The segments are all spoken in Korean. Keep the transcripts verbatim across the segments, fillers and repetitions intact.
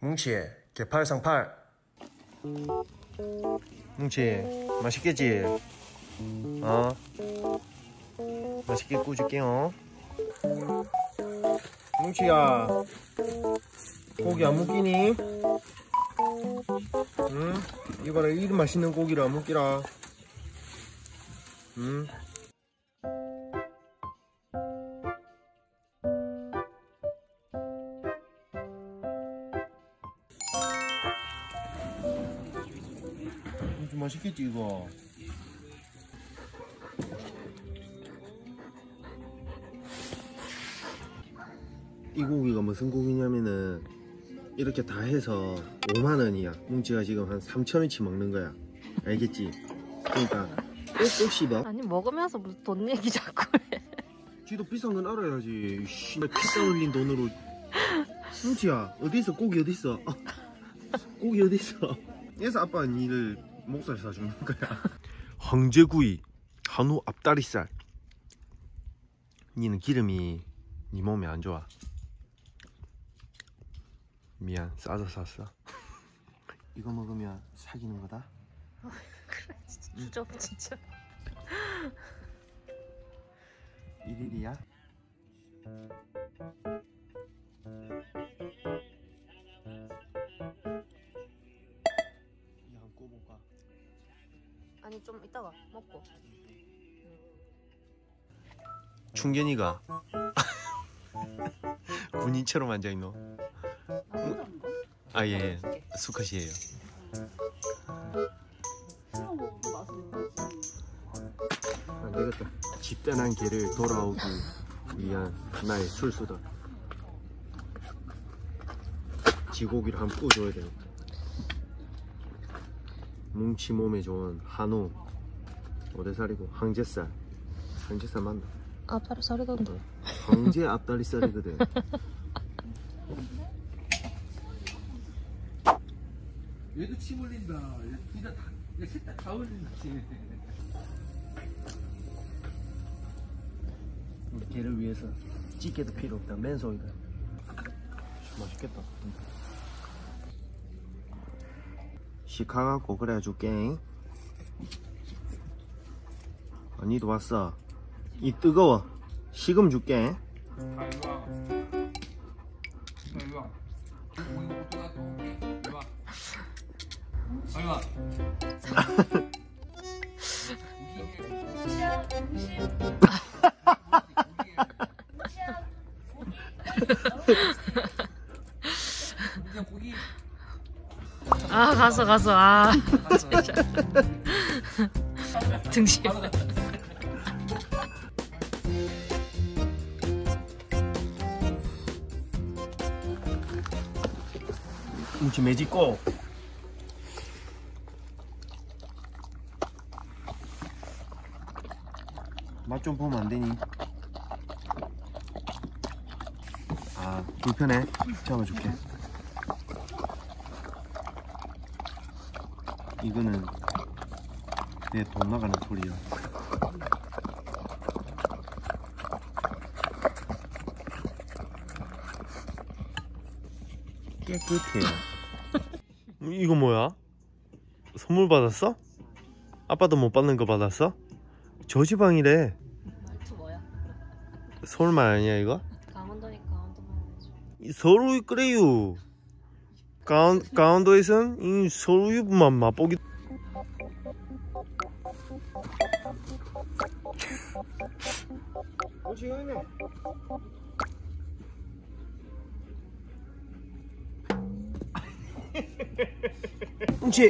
뭉치, 개팔상팔. 뭉치, 맛있겠지? 어? 맛있게 구워줄게요. 뭉치야, 고기 안 먹기니? 응? 이거라, 이 맛있는 고기를 안 먹기라. 응? 좀 맛있겠지 이거? 이 고기가 무슨 고기냐면은 이렇게 다 해서 오만 원이야. 뭉치가 지금 한 삼천 원치 먹는 거야. 알겠지? 그러니까 꼭꼭 씹어. 아니 먹으면서 무슨 돈 얘기 자꾸 해. 지도 비싼 건 알아야지. 씨, 피땀 흘린 돈으로. 뭉치야, 어디있어? 고기 어디있어? 어. 고기 어디있어? 그래서 아빠가 니를 목살 사주는 거야. 황제구이, 한우 앞다리살. 니는 기름이 니 몸에 안 좋아. 미안, 싸서 샀어. 이거 먹으면 사귀는 거다? 어, 그래 진짜 주접 응? 진짜. 일일이야? 이 한 꼬볼까? 아니 좀 이따가 먹고. 충견이가 군인처럼 앉아있노. 아, 예, 수컷이에요. 안 되겠다. 집단한 개를 돌아오기 위한 나의 술수다. 지고기를 한번 구워줘야 되겠다. 뭉치 몸에 좋은 한우, 오대살이고 황제살. 황제살 맞나? 앞다리살이던데. 황제 앞다리살이거든. 얘도 침 흘린다. 둘 다, 셋 다 다 흘린다. 우리 개를 위해서 찌개도 필요 없다. 맨소이다. 맛있겠다. 시카갖고 그래 줄게. 아, 니도 왔어. 이 뜨거워. 식음 줄게. 아, 이리 와. 이리 와. 오, 이거 어떻게 놔둬? 이리 와. 빨리 와. 아 갔어 갔어. 아 진짜. 등심. 뭉치 매짓고. 맛 좀 보면 안 되니? 아, 불편해? 잡아줄게. 이거는 내 돈 나가는 소리야. 깨끗해요. 이거 뭐야? 선물 받았어? 아빠도 못 받는 거 받았어? 저지방이래. 말투 뭐야? 서울말 아니야 이거? 강원도니까 강원도말 해야지. 서울 그래요. 강원, 강원도에선 이 서울유부만 맛보기. 뭉치.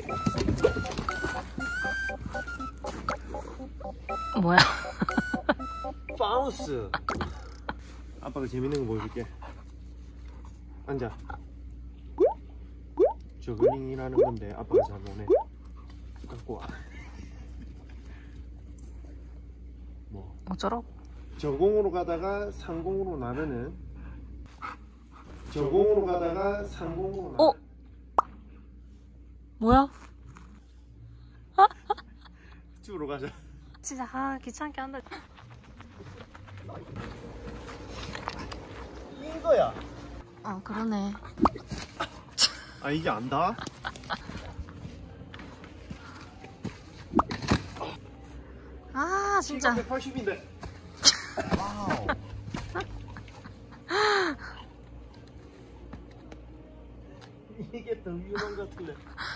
뭐야? 바운스. 아빠가 재밌는 거 보여줄게. 앉아. 저글링이라는 건데 아빠가 잘 모네. 갖고 와. 뭐 어쩌라고? 저공으로 가다가 상공으로 나면은 저공으로 가다가 상공으로 나. 어? 뭐야? 집으로 가자. 진짜 아 귀찮게 한다. 이거야. 어 그러네. 아 이게 안다? 아 진짜. 백팔십인데. 와우. 이게 더 위험한 것 같은데.